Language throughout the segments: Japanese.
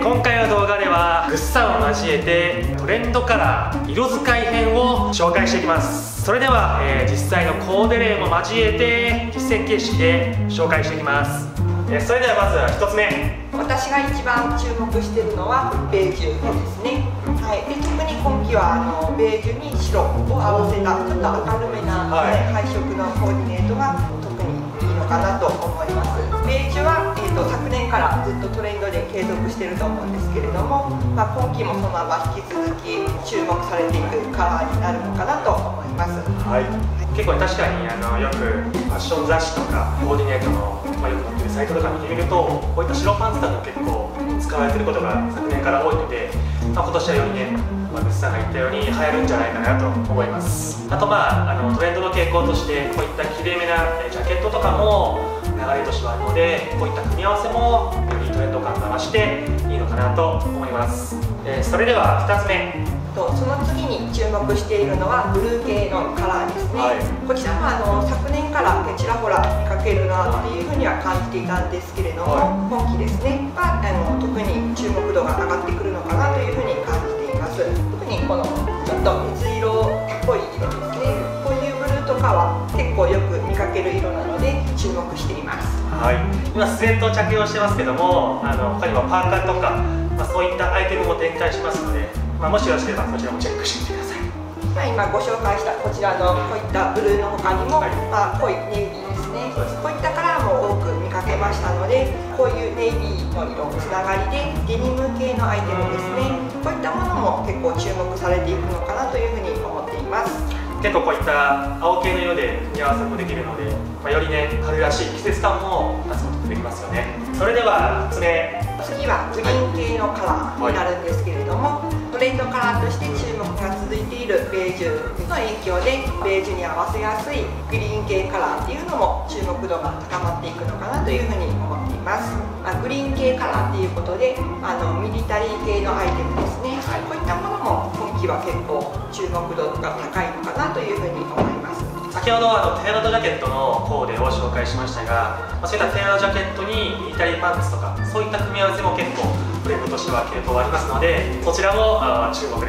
今回の動画ではグッサンを交えてトレンドカラー色使い編を紹介していきます。それでは、実際のコーデ例も交えて実践形式で紹介していきます。それではまずは1つ目、 私が一番注目しているのはベージュですね。はい、で特に今季はベージュに白を合わせたちょっと明るめな、配色のコーディネートが特にいいのかなと思います。ベージュは、昨年からずっとトレンドで継続していると思うんですけれども、今季もそのまま引き続き注目されていくカラーになるのかなと思います。 はい、結構確かによくファッション雑誌とかコーディネートの、よく載ってるサイトとか見てみると、こういった白パンツだと結構使われていることが昨年から多いので、今年はよりね、グッサンが言ったように流行るんじゃないかなと思います。あとトレンドの傾向としてこういったきれいめなジャケットとかも流れとしてはあるので、こういった組み合わせもよりトレンド感が増していいのかなと思います。それでは2つ目、 その次に注目しているのはブルー系のカラーですね。こちらは昨年からちらほら見かけるなっていうふうには感じていたんですけれども、今季ですね特に注目度が上がってくるのかなというふうに感じています。特にこのちょっと水色っぽい色ですね、こういうブルーとかは結構よく見かける色なので注目しています。 はい、今スウェットを着用してますけども、他にもパーカーとか、そういったアイテムも展開しますので、もしよろしければこちらもチェックしてみてください。 今ご紹介したこちらのこういったブルーの他にも、濃いネイビーですね、こういったカラーも多く見かけましたので、こういうネイビーの色つながりでデニム系のアイテムですね、こういったものも結構注目されていくのかなというふうに思っています。 結構こういった青系の色で組み合わせもできるので、よりね春らしい季節感も出すことができますよね。それでは3つ目、 次はグリーン系のカラーになるんですけれども、トレンドカラーとして注目が続いているベージュの影響でベージュに合わせやすいグリーン系カラーっていうのも注目度が高まっていくのかなというふうに思っています。グリーン系カラーっていうことでミリタリー系のアイテムですね、こういったものも今季は結構注目度が高いのかなというふうに思います。 先ほどテーラードジャケットのコーデを紹介しましたが、そういったテーラードジャケットにミリタリーパンツとかそういった組み合わせも結構トレンドとしては傾向がありますので、そちらも注目です。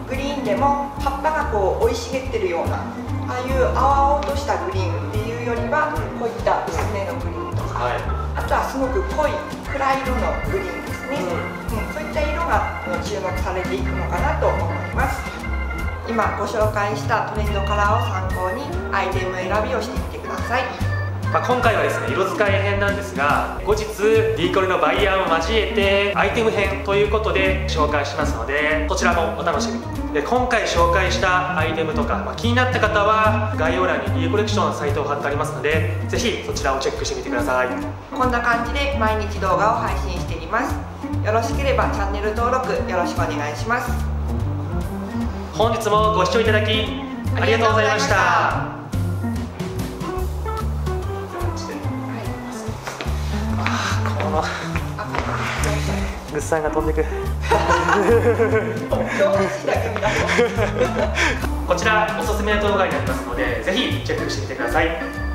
グリーンでも葉っぱが生い茂ってるようなああいう青々としたグリーンっていうよりは、こういった薄めのグリーンとか、あとはすごく濃い暗い色のグリーンですね、そういった色が注目されていくのかなと思います。今ご紹介したトレンドカラーを参考にアイテム選びをしてみてください。 今回はですね色使い編なんですが、後日 D コレのバイヤーを交えてアイテム編ということで紹介しますので、こちらもお楽しみに。で今回紹介したアイテムとか、気になった方は概要欄に D コレクションのサイトを貼ってありますので、ぜひそちらをチェックしてみてください。 こんな感じで毎日動画を配信しています。よろしければチャンネル登録よろしくお願いします。 本日もご視聴いただきありがとうございました。このグッサンが飛んでくこちらおすすめの動画になりますので、ぜひチェックしてみてください。